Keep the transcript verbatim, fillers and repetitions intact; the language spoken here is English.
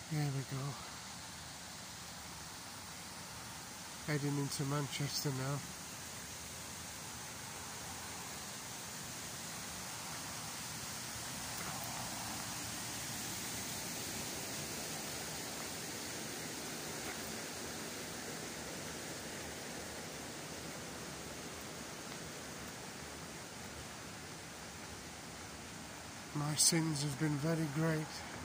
There we go. Heading into Manchester now. My sins have been very great.